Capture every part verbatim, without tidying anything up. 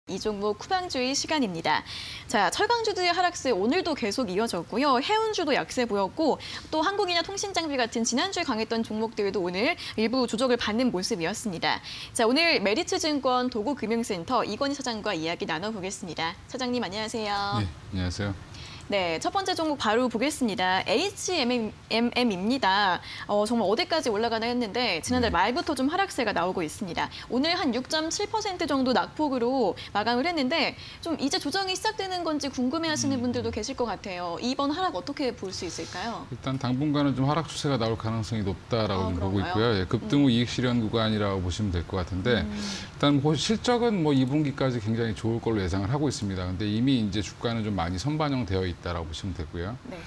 이 종목 쿠방주의 시간입니다. 자, 철강주들의 하락세 오늘도 계속 이어졌고요. 해운주도 약세 보였고 또 한국이나 통신장비 같은 지난주에 강했던 종목들도 오늘 일부 조정을 받는 모습이었습니다. 자, 오늘 메리츠증권 도구금융센터 이건희 차장과 이야기 나눠보겠습니다. 차장님 안녕하세요. 네, 안녕하세요. 네, 첫 번째 종목 바로 보겠습니다. 에이치엠엠입니다. 어, 정말 어디까지 올라가나 했는데 지난달 말부터 좀 하락세가 나오고 있습니다. 오늘 한 육 점 칠 퍼센트 정도 낙폭으로 마감을 했는데 좀 이제 조정이 시작되는 건지 궁금해하시는 분들도 계실 것 같아요. 이번 하락 어떻게 볼 수 있을까요? 일단 당분간은 좀 하락 추세가 나올 가능성이 높다라고 아, 좀 보고 있고요. 예, 급등 후 음. 이익 실현 구간이라고 보시면 될 것 같은데 음. 일단 뭐 실적은 뭐 이 분기까지 굉장히 좋을 걸로 예상을 하고 있습니다. 근데 이미 이제 주가는 좀 많이 선반영되어 있다라고 보시면 되고요. 네.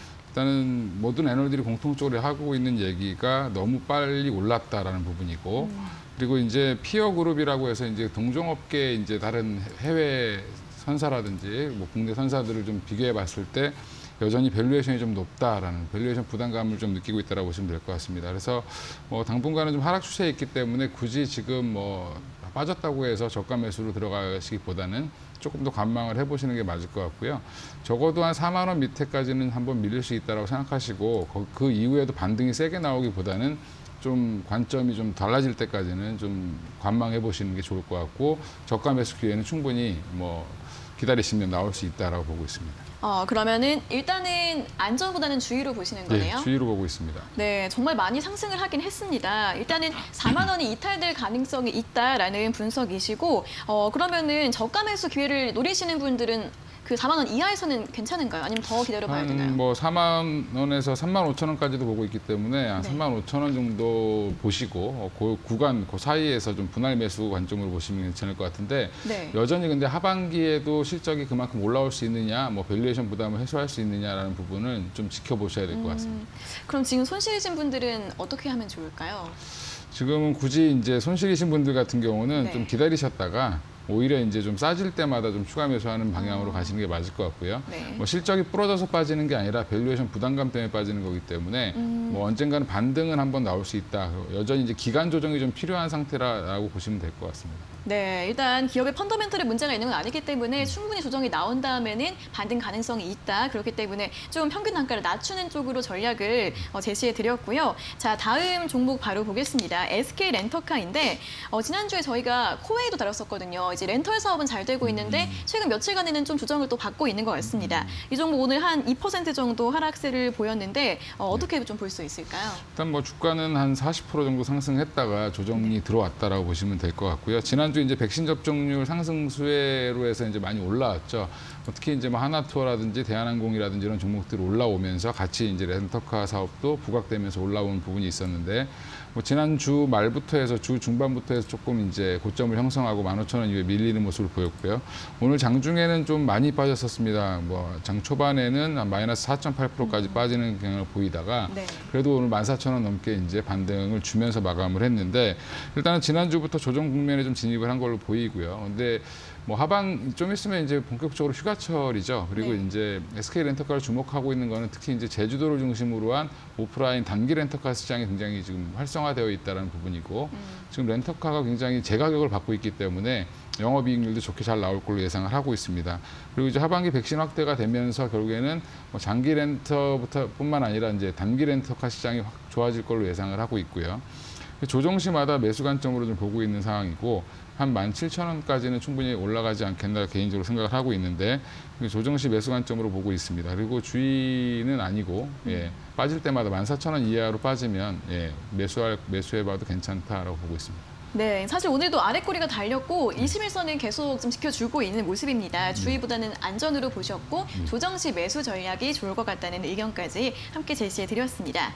일단은 모든 애널들이 공통적으로 하고 있는 얘기가 너무 빨리 올랐다라는 부분이고, 음. 그리고 이제 피어 그룹이라고 해서 이제 동종업계 이제 다른 해외 선사라든지 뭐 국내 선사들을 좀 비교해 봤을 때 여전히 밸류에이션이 좀 높다라는 밸류에이션 부담감을 좀 느끼고 있다라고 보시면 될 것 같습니다. 그래서 뭐 당분간은 좀 하락 추세에 있기 때문에 굳이 지금 뭐 빠졌다고 해서 저가 매수로 들어가시기보다는 조금 더 관망을 해보시는 게 맞을 것 같고요. 적어도 한 사만 원 밑에까지는 한번 밀릴 수 있다고 생각하시고 그 이후에도 반등이 세게 나오기보다는 좀 관점이 좀 달라질 때까지는 좀 관망해 보시는 게 좋을 것 같고, 저가 매수 기회는 충분히 뭐 기다리시면 나올 수 있다라고 보고 있습니다. 어, 그러면은 일단은 안전보다는 주의로 보시는 거네요. 네, 주의로 보고 있습니다. 네, 정말 많이 상승을 하긴 했습니다. 일단은 사만 원이 이탈될 가능성이 있다라는 분석이시고, 어, 그러면은 저가 매수 기회를 노리시는 분들은 그 사만 원 이하에서는 괜찮은가요? 아니면 더 기다려봐야 되나요? 한 뭐 사만 원에서 삼만 오천 원까지도 보고 있기 때문에 한 네. 삼만 오천 원 정도 보시고 어, 그 구간 그 사이에서 좀 분할 매수 관점으로 보시면 괜찮을 것 같은데, 네. 여전히 근데 하반기에도 실적이 그만큼 올라올 수 있느냐, 뭐 밸류에이션 부담을 해소할 수 있느냐라는 부분은 좀 지켜보셔야 될 것 같습니다. 음, 그럼 지금 손실이신 분들은 어떻게 하면 좋을까요? 지금은 굳이 이제 손실이신 분들 같은 경우는 네. 좀 기다리셨다가 오히려 이제 좀 싸질 때마다 좀 추가 매수하는 방향으로 가시는 게 맞을 것 같고요. 네. 뭐 실적이 부러져서 빠지는 게 아니라 밸류에이션 부담감 때문에 빠지는 거기 때문에 음. 뭐 언젠가는 반등은 한번 나올 수 있다. 여전히 이제 기간 조정이 좀 필요한 상태라고 보시면 될 것 같습니다. 네, 일단 기업의 펀더멘털에 문제가 있는 건 아니기 때문에 충분히 조정이 나온 다음에는 반등 가능성이 있다. 그렇기 때문에 좀 평균 단가를 낮추는 쪽으로 전략을 어, 제시해 드렸고요. 자, 다음 종목 바로 보겠습니다. 에스케이 렌터카인데 어, 지난주에 저희가 코웨이도 다뤘었거든요. 이제 렌털 사업은 잘 되고 있는데 최근 며칠간에는 좀 조정을 또 받고 있는 것 같습니다. 이 종목 오늘 한 이 퍼센트 정도 하락세를 보였는데 어, 어떻게 좀 볼 수 있을까요? 일단 뭐 주가는 한 사십 퍼센트 정도 상승했다가 조정이 들어왔다라고 보시면 될 것 같고요. 지난주 이제 백신 접종률 상승 수혜로 해서 이제 많이 올라왔죠. 특히 이제 뭐 하나투어라든지 대한항공이라든지 이런 종목들이 올라오면서 같이 이제 렌터카 사업도 부각되면서 올라온 부분이 있었는데, 뭐 지난 주 말부터 해서 주 중반부터 해서 조금 이제 고점을 형성하고 만 오천 원 이후에 밀리는 모습을 보였고요. 오늘 장중에는 좀 많이 빠졌었습니다. 뭐 장 초반에는 한 마이너스 사 점 팔 퍼센트까지 빠지는 경향을 보이다가 네. 그래도 오늘 만 사천 원 넘게 이제 반등을 주면서 마감을 했는데, 일단은 지난주부터 조정 국면에 좀 진입을 한 걸로 보이고요. 근데 뭐 하방 좀 있으면 이제 본격적으로 휴가철이죠. 그리고 네. 이제 에스케이 렌터카를 주목하고 있는 거는 특히 이제 제주도를 중심으로 한 오프라인 단기 렌터카 시장이 굉장히 지금 활성화되어 있다는 부분이고, 음. 지금 렌터카가 굉장히 제가격을 받고 있기 때문에 영업이익률도 좋게 잘 나올 걸로 예상을 하고 있습니다. 그리고 이제 하반기 백신 확대가 되면서 결국에는 뭐 장기 렌터부터뿐만 아니라 이제 단기 렌터카 시장이 확 좋아질 걸로 예상을 하고 있고요. 조정시마다 매수 관점으로 좀 보고 있는 상황이고, 한 만 칠천 원까지는 충분히 올라가지 않겠나 개인적으로 생각을 하고 있는데, 조정시 매수 관점으로 보고 있습니다. 그리고 주의는 아니고, 예, 빠질 때마다 만 사천 원 이하로 빠지면 예, 매수할 매수해봐도 괜찮다라고 보고 있습니다. 네, 사실 오늘도 아래 꼬리가 달렸고 이십일선은 계속 좀 지켜주고 있는 모습입니다. 주의보다는 안전으로 보셨고 조정시 매수 전략이 좋을 것 같다는 의견까지 함께 제시해 드렸습니다.